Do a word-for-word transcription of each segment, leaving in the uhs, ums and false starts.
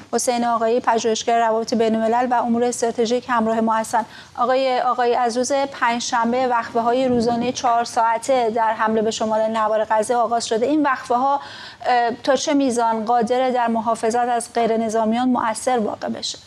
حسین آقایی، پژوهشگر روابط بین‌الملل و امور استراتژیک همراه ما هستند. آقای آقایی، از روز پنجشنبه وقفه‌های روزانه چهار ساعته در حمله به شمال نوار غزه آغاز شده. این وقفه‌ها تا چه میزان قادر در محافظت از غیر نظامیان مؤثر واقع بشه؟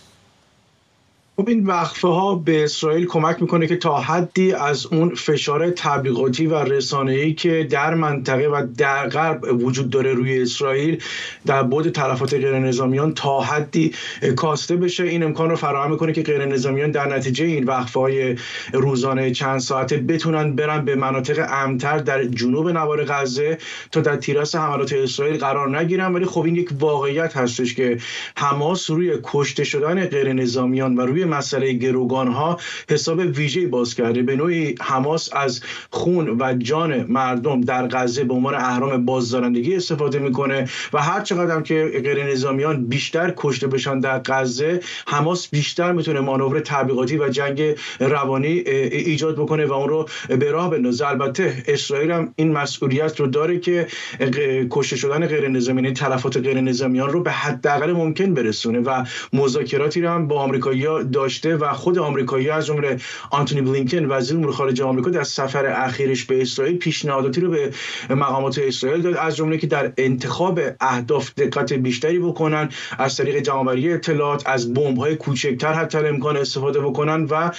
خب این وقفه ها به اسرائیل کمک میکنه که تا حدی از اون فشار تبلیغاتی و رسانه‌ای که در منطقه و در غرب وجود داره روی اسرائیل در بعد تلفات غیر نظامیان تا حدی کاسته بشه. این امکان رو فراهم میکنه که غیر نظامیان در نتیجه این وقفه های روزانه چند ساعته بتونن برن به مناطق امن‌تر در جنوب نوار غزه تا در تیراس حملات اسرائیل قرار نگیرن. ولی خب این یک واقعیت هستش که حماس روی کشته شدن غیر نظامیان و روی مسئله گروگان‌ها حساب ویژه‌ای باز کرده. به نوعی حماس از خون و جان مردم در غزه به عنوان اهرام بازدارندگی استفاده میکنه و هر چقدر هم که غیر نظامیان بیشتر کشته بشن در غزه، حماس بیشتر میتونه مانور تبلیغاتی و جنگ روانی ایجاد بکنه و اون رو به راه بندازه. البته اسرائیل هم این مسئولیت رو داره که کشته شدن غیر نظامیان، تلفات غیر نظامیان رو به حداقل ممکن برسونه و مذاکراتی رو هم با آمریکایی‌ها داشته و خود آمریکایی‌ها از جمله آنتونی بلینکن وزیر امور خارجه آمریکا در سفر اخیرش به اسرائیل پیشنهاداتی رو به مقامات اسرائیل داد، از جمله که در انتخاب اهداف دقت بیشتری بکنن، از طریق جمع‌آوری اطلاعات از بمب‌های کوچکتر حتی امکان استفاده بکنن و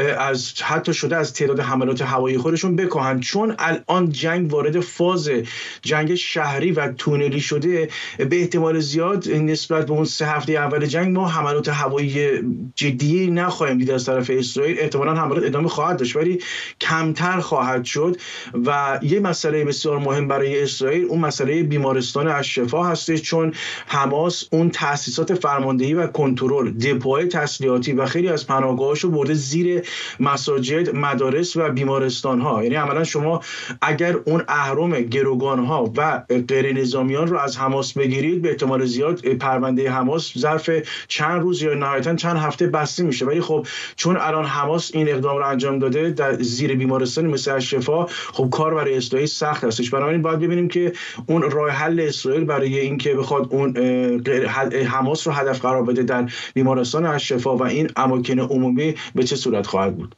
از حتی شده از تعداد حملات هوایی خودشون بکاهن. چون الان جنگ وارد فاز جنگ شهری و تونلی شده، به احتمال زیاد نسبت به اون سه هفته اول جنگ ما حملات هوایی جدی نخواهیم دید از طرف اسرائیل. احتمالاً حملات ادامه خواهد داشت ولی کمتر خواهد شد. و یه مسئله بسیار مهم برای اسرائیل اون مسئله بیمارستان الشفا هستش، چون حماس اون تأسیسات فرماندهی و کنترل، دپوهای تسلیحاتی و خیلی از پناهگاهاشو برده زیر مساجد، مدارس و بیمارستان‌ها. یعنی عملاً شما اگر اون اهرم گروگان‌ها و غیر نظامیان رو از حماس بگیرید، به احتمال زیاد پرونده حماس ظرف چند روز یا نهایتاً چند هفته بسته میشه. ولی خب چون الان حماس این اقدام رو انجام داده در زیر بیمارستان مثل الشفا، خب کار برای اسرائیل سخت هستش. بنابراین باید ببینیم که اون راه حل اسرائیل برای اینکه بخواد اون حماس رو هدف قرار بده در بیمارستان الشفا و این اماکن عمومی به چه صورت خواهد بود.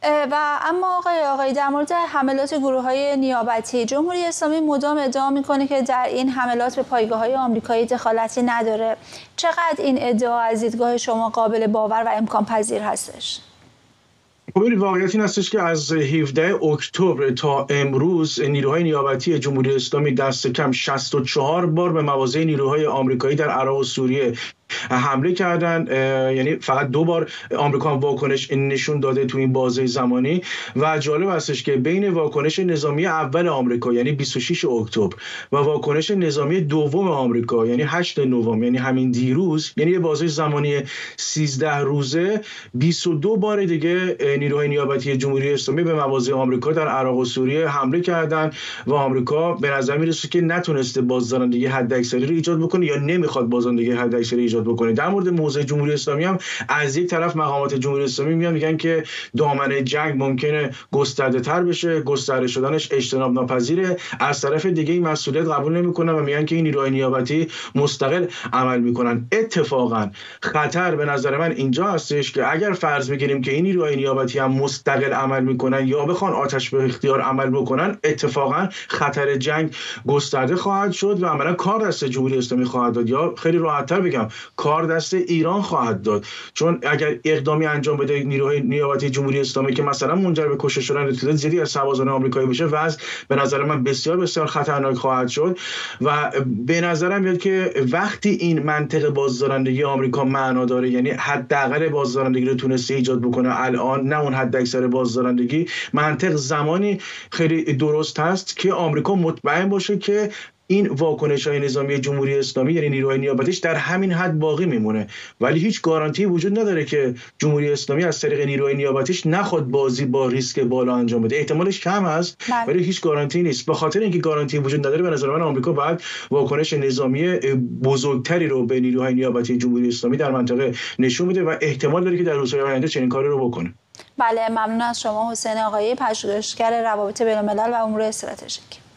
و اما آقای آقایی در مورد حملات گروه‌های نیابتی، جمهوری اسلامی مدام ادعا میکنه که در این حملات به پایگاه‌های آمریکایی دخالتی نداره. چقدر این ادعا از دیدگاه شما قابل باور و امکان پذیر هستش؟ خب این واقعیت این هستش که از هفدهم اکتبر تا امروز نیروهای نیابتی جمهوری اسلامی دست کم شصت و چهار بار به مواضع نیروهای آمریکایی در عراق و سوریه حمله کردن. یعنی فقط دو بار آمریکا واکنش نشون داده تو این بازه زمانی. و جالب هستش که بین واکنش نظامی اول آمریکا یعنی بیست و شش اکتبر و واکنش نظامی دوم آمریکا یعنی هشت نوامبر، یعنی همین دیروز، یعنی یه بازه زمانی سیزده روزه، بیست و دو بار دیگه نیروهای نیابتی جمهوری اسلامی به مواضع آمریکا در عراق و سوریه حمله کردن و آمریکا به نظر میرسه که نتونسته بازدارندگی حداکثری رو ایجاد بکنه یا نمیخواد بازدارندگی حداکثری ایجاد بکنه. در مورد موضع جمهوری اسلامی هم از یک طرف مقامات جمهوری اسلامی میان میگن که دامنه جنگ ممکنه گسترده تر بشه، گسترده شدنش اجتناب ناپذیره. از طرف دیگه این مسئولیت قبول نمیکنن و میگن که این نیروهای نیابتی مستقل عمل میکنن. اتفاقا خطر به نظر من اینجا هستش که اگر فرض بگیریم که این نیروهای نیابتی هم مستقل عمل میکنن یا بخوان آتش به اختیار عمل بکنن، اتفاقا خطر جنگ گسترده خواهد شد و عملا کار دست جمهوری اسلامی خواهد داد، یا خیلی راحت‌تر بگم کار دست ایران خواهد داد. چون اگر اقدامی انجام بده نیروهای نیابتی جمهوری اسلامی که مثلا منجر به کشته شدن تعداد زیادی از سربازان آمریکایی بشه، وضع به نظر من بسیار بسیار خطرناک خواهد شد. و به نظرم میاد که وقتی این منطق بازدارندگی آمریکا معنا داره، یعنی حداقل بازدارندگی رو تونسته ایجاد بکنه الان، نه اون حد اکثر بازدارندگی، منطق زمانی خیلی درست هست که آمریکا مطمئن باشه که این واکنش‌های نظامی جمهوری اسلامی یعنی نیروهای نیابتیش در همین حد باقی میمونه. ولی هیچ گارانتی وجود نداره که جمهوری اسلامی از طریق نیروهای نیابتیش نخواد بازی با ریسک بالا انجام بده. احتمالش کم است ولی هیچ گارانتی نیست. به خاطر اینکه گارانتی وجود نداره، به نظر من آمریکا باید واکنش نظامی بزرگتری رو به نیروهای نیابتی جمهوری اسلامی در منطقه نشون بده و احتمال داره که در روزهای آینده چنین کاری رو بکنه. بله، ممنون از شما حسین آقایی، پژوهشگر روابط بین‌الملل و امور استراتژیک.